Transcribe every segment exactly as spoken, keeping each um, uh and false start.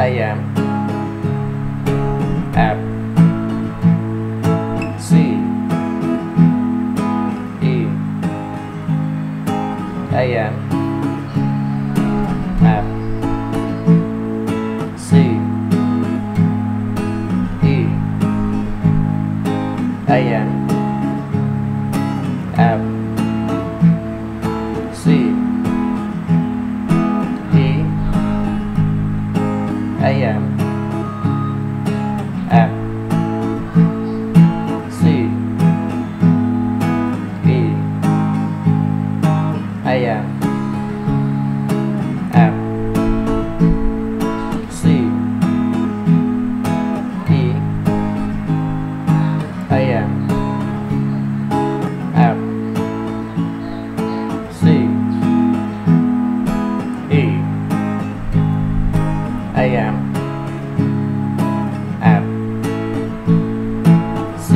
am, F, C, E, A M, F, C, E, A M, F, C, E, A M, F, C, E, A M, F, C, E, A M, F, C, E, A M, F, C,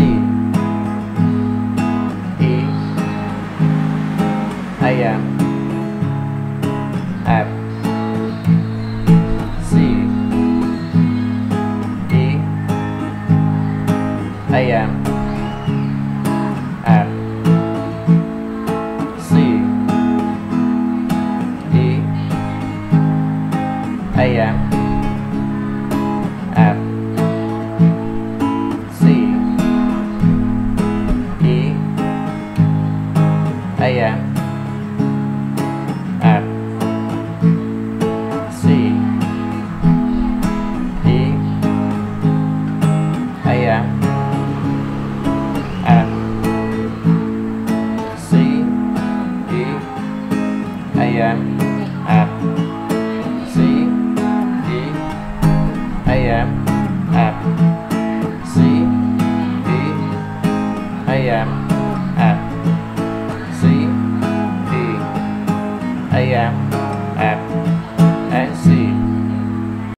E, A M, F, C, E, A M, F, C, E, A M, F, C, E, A M, F, C, E, A M, F, C, E, A M, F, C, E, A M, F, C, E, A M, F, C, E, A M.